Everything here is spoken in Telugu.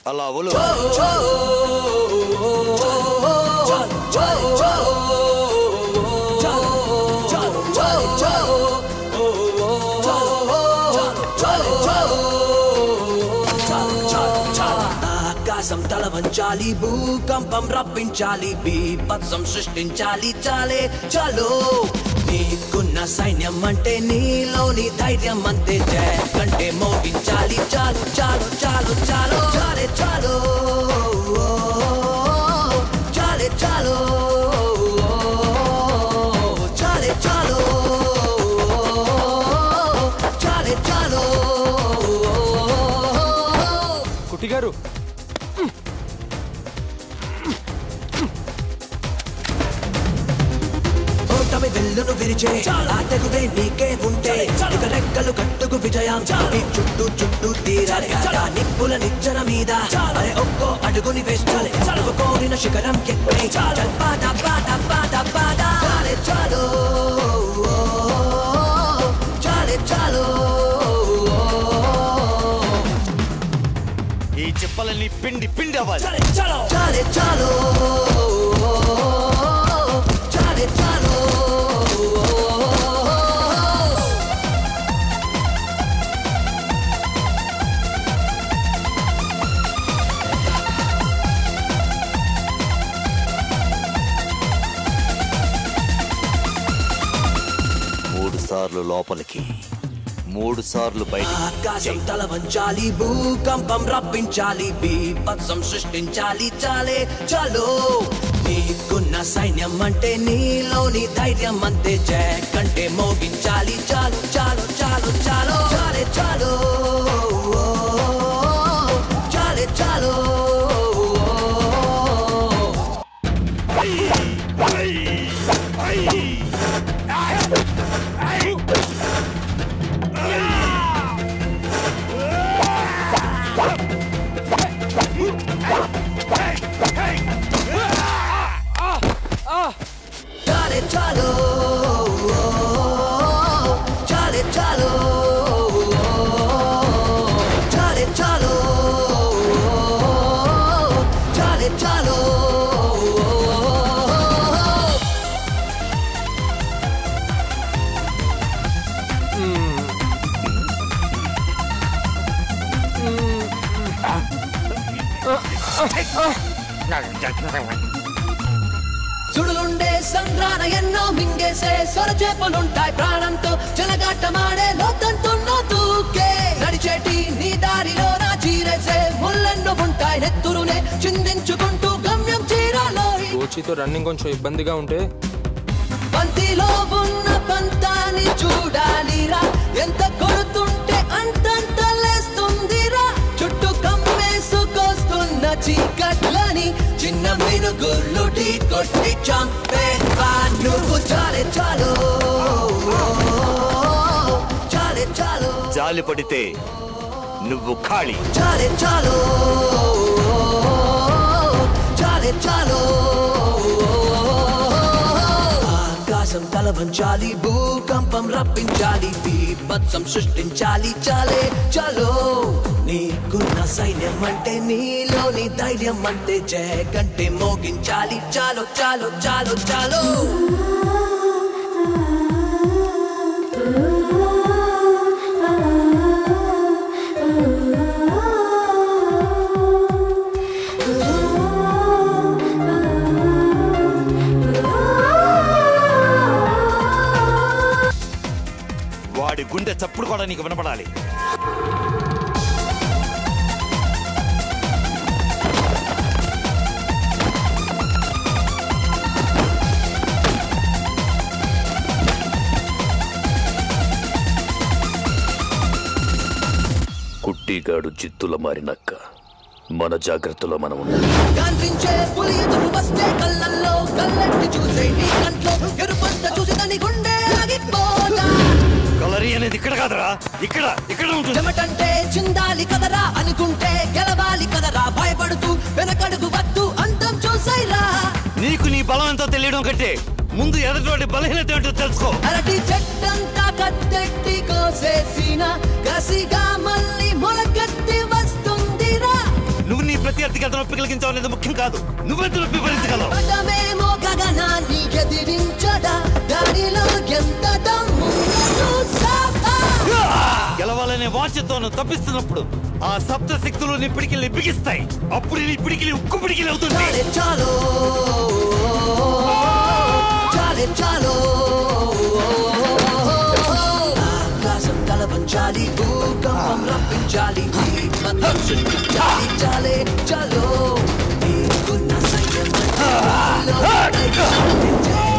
అలా అవలు ఆకాశం తల వంచాలి, భూకంపం రప్పించాలి, బీభత్సం సృష్టించాలి, చాలే చాలో నీకున్న సైన్యం అంటే నీలోని ధైర్యం అంతే, జయ కంటే మోగించాలి, చాలు చాలు చాలు చాలు చాలే చాలు చాలే చాలు చాలే చాలు చాలే చాలు. కుట్టి గారు వెల్లును విరిచే ఆ తెగువే నీకే ఉంటే ఇక రెక్కలు కట్టుకు విజయం నీ చుట్టూ చుట్టూ తీరాలి కదా నిప్పుల నిచ్చెన మీద అరే ఒక్కో అడుగుని వేస్తాలి నువ్వు కోరిన శిఖరం ఎక్కే పాద పాద పాద పాద చాలే చాలు చాలే చాలు. ఈ చెప్పలన్నీ పిండి పిండి అవ్వాలి. చాలే చాలు చాలే చాలు చాలే చాలు. సార్లు లోపలికి 3 సార్లు బయటికి. ఆకాశం తల వంచాలి, భూకంపం రప్పించాలి, బీభత్సం సృష్టించాలి, చాలే చాలో నీకున్న సైన్యం అంటే నీలోని ధైర్యం అంతే, జయ కంటే మోగించాలి, చాలు చాలు చాలు చాలు చాలే చాలు చాలే చాలు. చాలే చాలు చాలే చాలు చాలే చాలు చాలే చాలు. సుడులుండే సంద్రాన ఎన్నో మింగేసే సొర చేపలుంటాయి, ప్రాణంతో చెలగాటమాడే లోతంతున్న తూకే నడిచేటి నీ దారిలో నా చీరేసే ముళ్ళెన్నో ఉంటాయి, నెత్తురునే చిందించుకుంటూ గమ్యం చేరాలో. కోచితో రన్నింగ్ కొంచెం ఇబ్బందిగా ఉంటే పంతిలో ఉన్న పంతాన్ని చూడాలిరా, ఎంత కొడుతుంటే అంతంత లేస్తుందిరా, చుట్టూ కమ్మేసుకొస్తున్న చీకట్లని చిన్న మినుగుళ్ళు ఢీ కొట్టి చంపే నువ్వు. చాలే చాలు చాలే చాలు జాలి పడితే నువ్వు ఖాళీ. చాలే చాలు చాలే చాలు. ఆకాశం తల వంచాలి, భూకంపం రప్పించాలి, బీభత్సం సృష్టించాలి, చాలే చాలో నీకున్న సైన్యం అంటే నీలోని ధైర్యం అంతే, జయ కంటే మోగించాలి, చాలు చాలు చాలు చాలు. వాడి గుండె చప్పుడు కూడా నీకు వినపడాలి. కుట్టిగాడు జిత్తుల మారినక్క, మన జాగ్రత్తలో మనం ఉన్నాం. కనిపించే పులి ఎదురు వస్తే కళ్ళల్లో కళ్ళెట్టి చూసే నీ కంట్లో ఎరుపంత చూసి దాని గుండె ఆగిపోదా. కలరీ అనేది ఇక్కడ కాదురా, ఇక్కడ ఇక్కడ ఉంటుంది. చెమటంటే చిందాలి కదరా అనుకుంటే గెలవాలి కదరా, భయపడుతూ వెనకడుగు వద్దు అంతం చూసైరా. నీకు నీ బలం ఎంతో తెలియడం కంటే ముందు ఎదుటి బలహీనత ఏంటో తెలుసుకో. అరటి చెట్టంతా కత్తెట్టి కోసేసిన కసిగా మళ్ళీ మొలకెత్తి వస్తుందిరా. నువ్వు నీ నొప్పి కలిగించావు అనేది ముఖ్యం కాదు, నువ్వెంత నొప్పి భరించగలవు. పటమేమో గగనాన్ని ఎదిరించడా, దానిలో ఎంత దమ్ముందో సాఫా. గెలవాలనే వాంఛతోను తప్పిస్తున్నప్పుడు ఆ సప్త శక్తులు నీ పిడికిల్ని బిగిస్తాయి. అప్పుడు నీ పిడికిలి ఉక్కు పిడికిలి అవుతుంది. చాలో చాలే చాలో, ఆకాశం తలవంచాలి, భూకంపం రప్పించాలి, మంత్రం సృష్టించాలి. చాలే చాలో, నీకున్న సంయమం